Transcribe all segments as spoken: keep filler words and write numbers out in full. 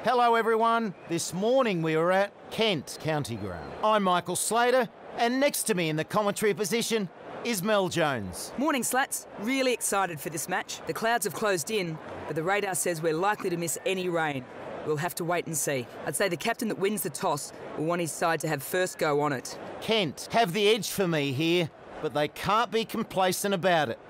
Hello everyone, this morning we were at Kent County Ground. I'm Michael Slater, and next to me in the commentary position is Mel Jones. Morning, Slats. Really excited for this match. The clouds have closed in, but the radar says we're likely to miss any rain. We'll have to wait and see. I'd say the captain that wins the toss will want his side to have first go on it. Kent have the edge for me here, but they can't be complacent about it.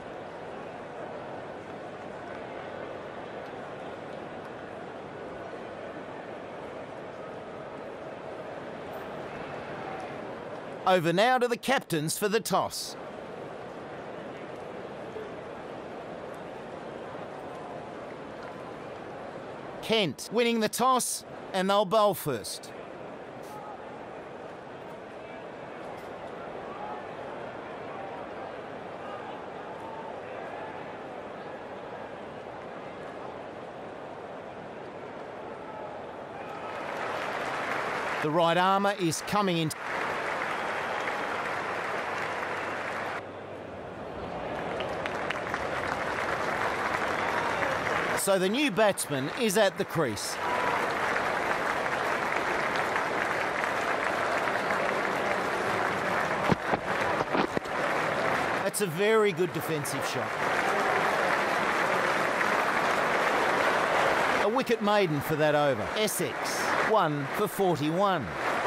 Over now to the captains for the toss. Kent winning the toss, and they'll bowl first. The right armour is coming in. So the new batsman is at the crease. That's a very good defensive shot. A wicket maiden for that over. Essex, one for forty-one.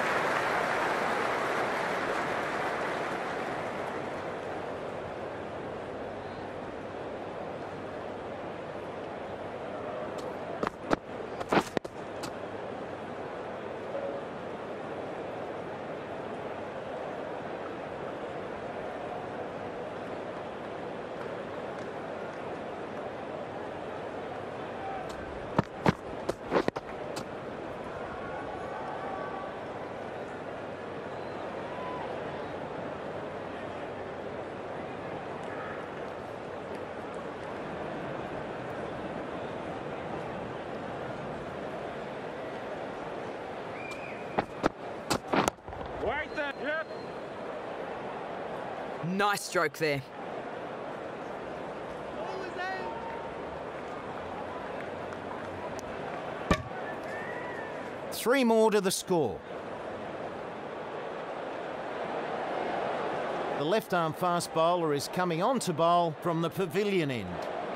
Yep. Nice stroke there. Three more to the score. The left-arm fast bowler is coming on to bowl from the pavilion end.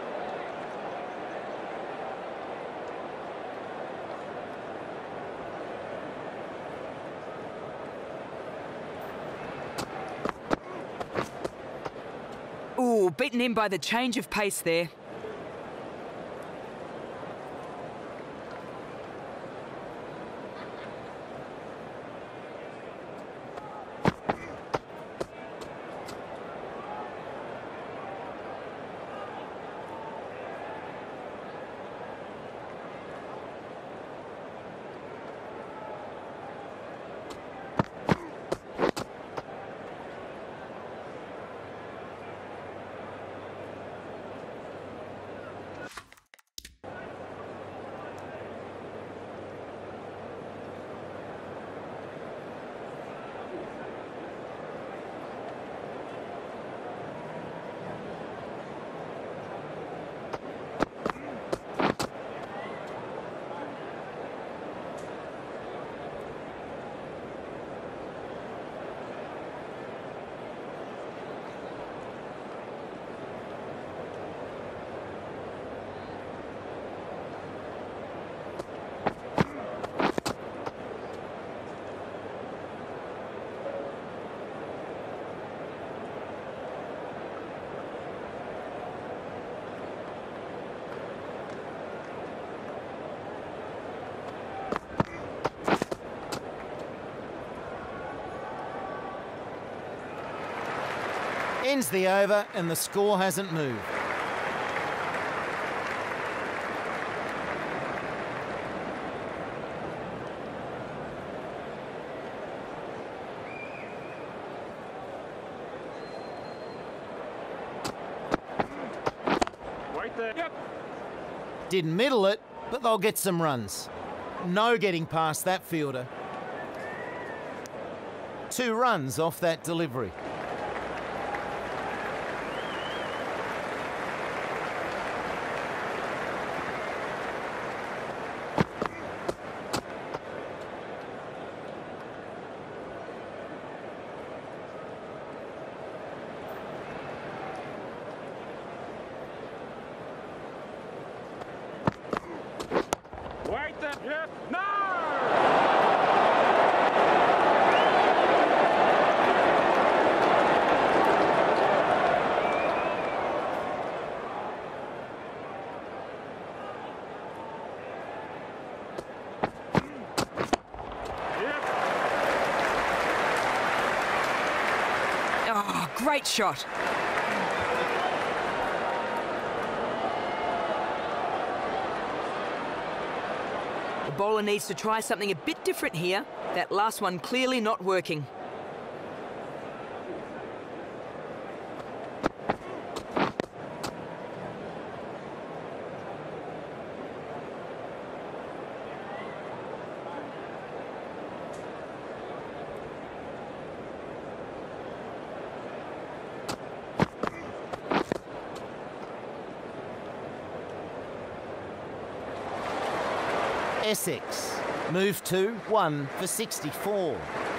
Ooh, beaten in by the change of pace there. Ends the over and the score hasn't moved. Right there. Yep. Didn't middle it, but they'll get some runs. No getting past that fielder. Two runs off that delivery. Oh, great shot. The bowler needs to try something a bit different here. That last one clearly not working. Essex move to one for sixty-four.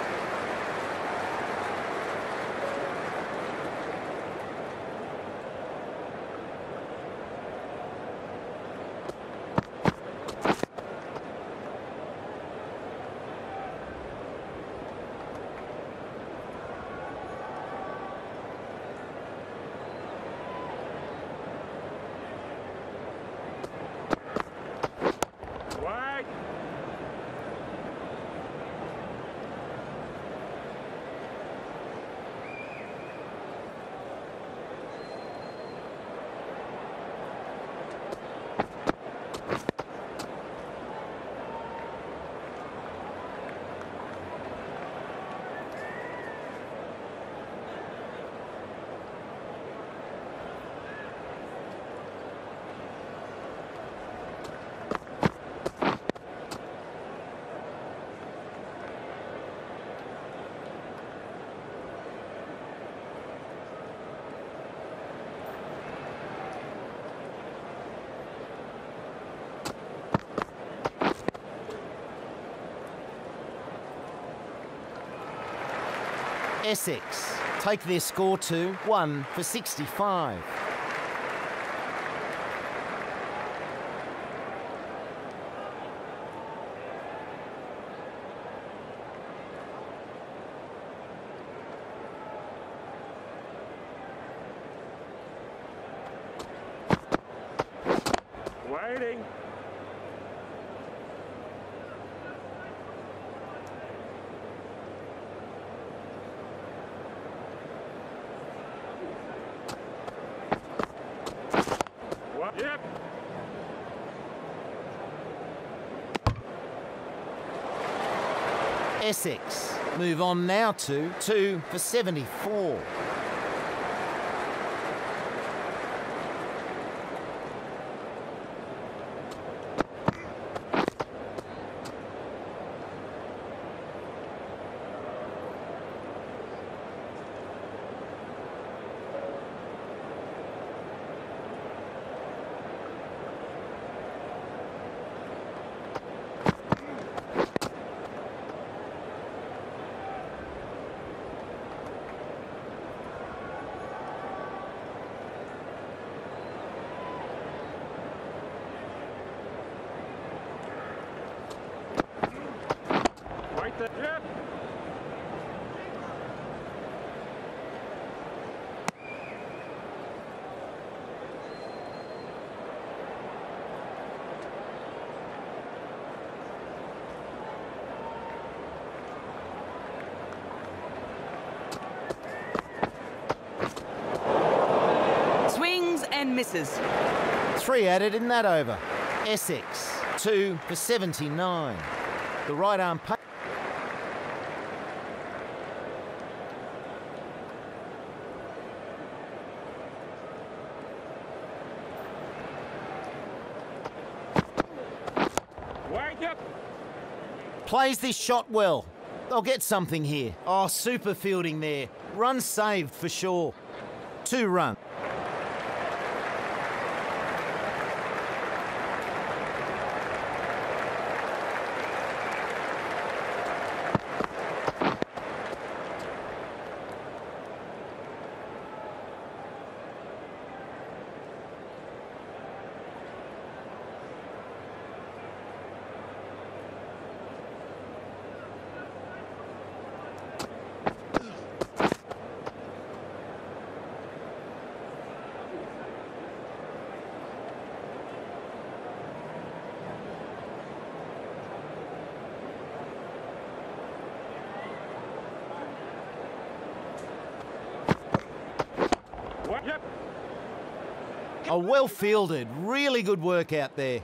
Wide. Essex take their score to one for sixty-five. Waiting. What? Yep. Essex move on now to two for seventy-four. Right there. Yep. Swings and misses. Three added in that over. Essex two for seventy-nine. The right arm pa- Wait, yep. plays this shot well. They'll get something here. Oh, super fielding there. Run saved for sure. Two run. A well fielded, really good work out there.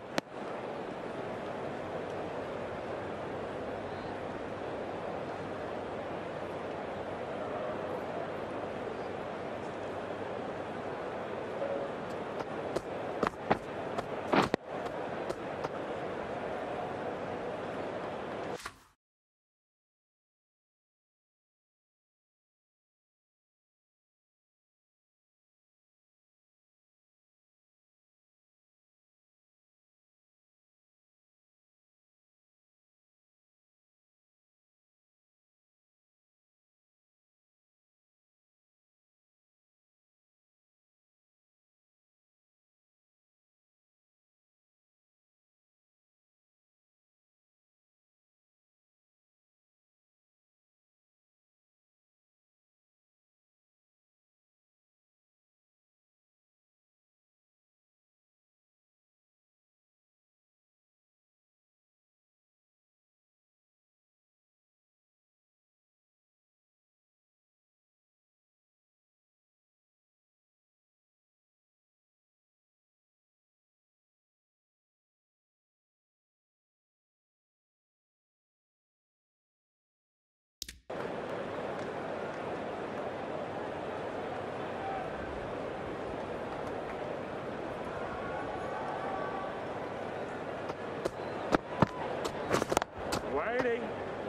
Waiting.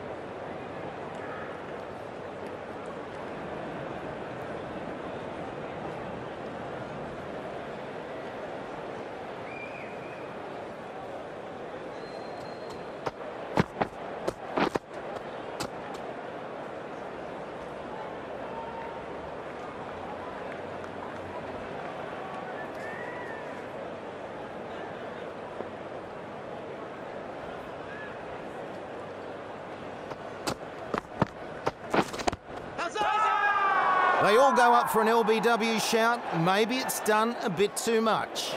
They all go up for an L B W shout. Maybe it's done a bit too much.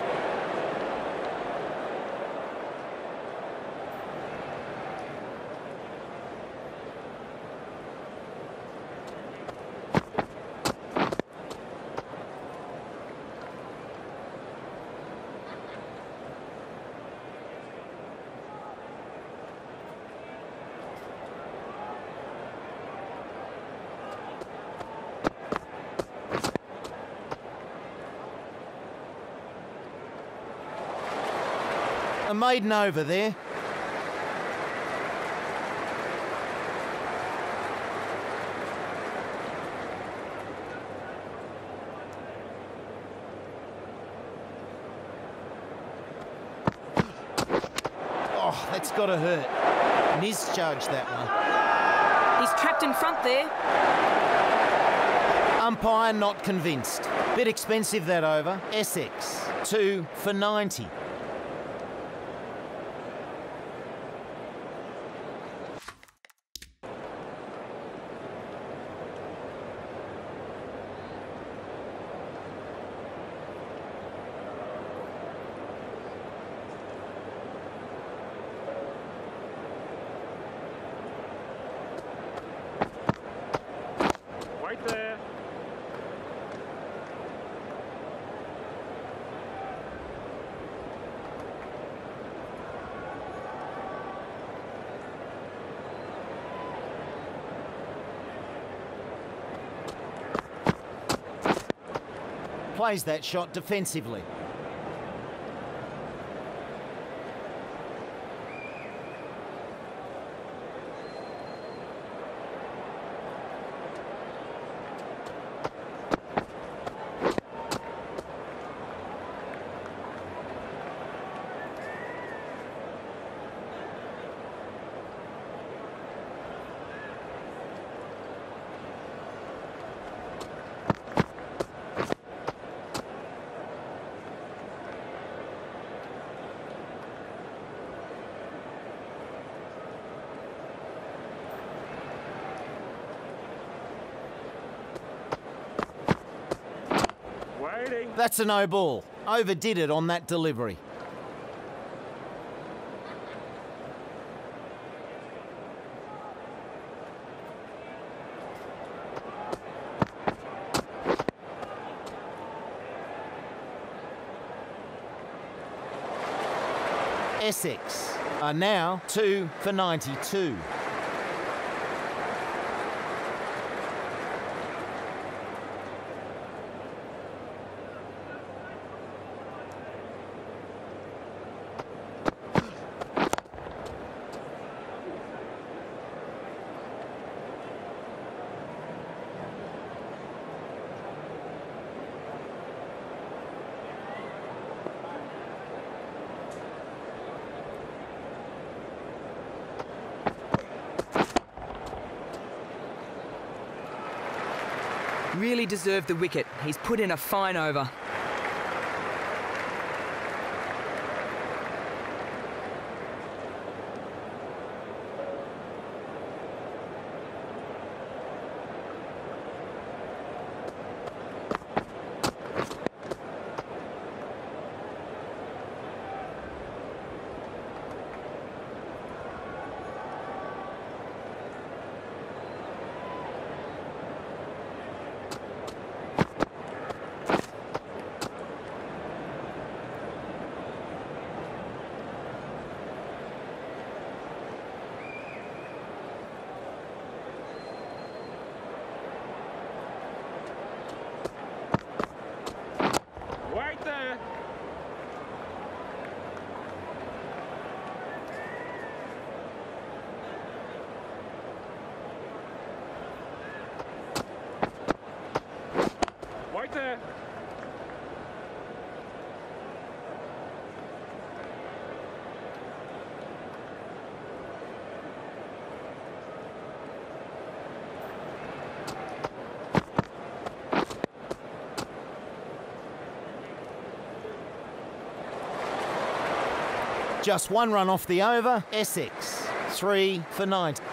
A maiden over there. Oh, that's got to hurt. Misjudged that one. He's trapped in front there. Umpire not convinced. Bit expensive that over. Essex, two for ninety. Right there. Plays that shot defensively. Waiting. That's a no ball. Overdid it on that delivery. Essex are now two for ninety-two. Really deserved the wicket. He's put in a fine over. Wait there. Wait there. Just one run off the over. Essex, three for ninety.